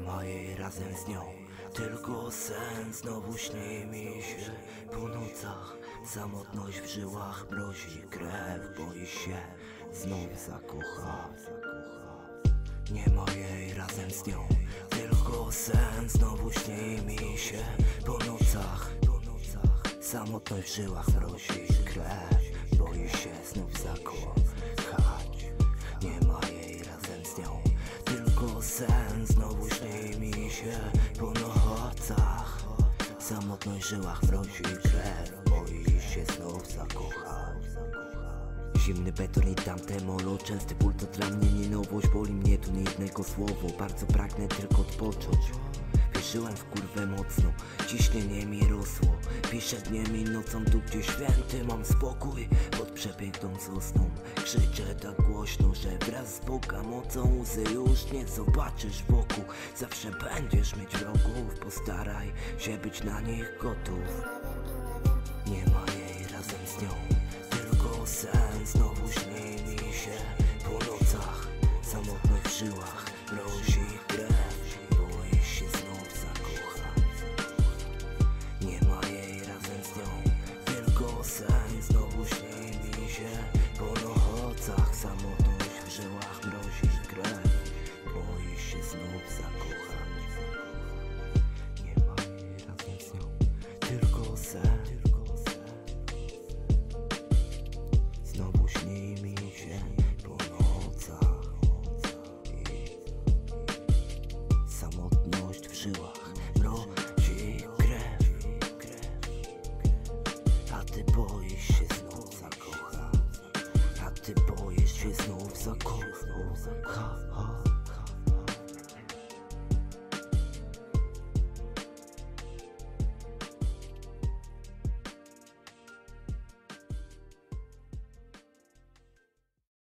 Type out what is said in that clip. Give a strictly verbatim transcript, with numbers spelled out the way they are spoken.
Nie ma jej razem z nią, tylko sen znowu śni mi się. Po nocach samotność w żyłach mrozi krew, boi się znów zakocha. Nie ma jej razem z nią, tylko sen znowu śni mi się. Po nocach samotność w żyłach mrozi krew, boi się znów zakochać. Nie ma jej razem z nią, tylko sen znowu śni mi się. Po nocach samotność w żyłach mrozi krew, boi się znów zakochać. Zimny beton i tamte molo, częsty ból to dla mnie nie nowość. Boli mnie tu niejednego słowo, bardzo pragnę tylko odpocząć. Wierzyłem w kurwę mocno, ciśnienie mi rosło. Piszę dniem i nocą tu gdzie święty mam spokój. Pod przepiękną sosną krzyczę tak głośno, że wraz z Boga mocą łzy już nie zobaczysz wokół. Zawsze będziesz mieć wrogów, postaraj się być na nich gotów. Nie ma jej razem z nią, tylko sen znowu śni mi się. Po nocach samotność w żyłach mrozi krew, boi się znów zakochać. Nie ma jej razem z nią, tylko sen znowu śni mi się. Po nocach samotność w żyłach mrozi krew, boi się znów zakochać. Nie ma jej razem z nią, tylko sen znowu śni mi się. Po nocach samotność w żyłach mrozi krew, a ty boisz się znów zakochać. A ty boisz się znów zakochać.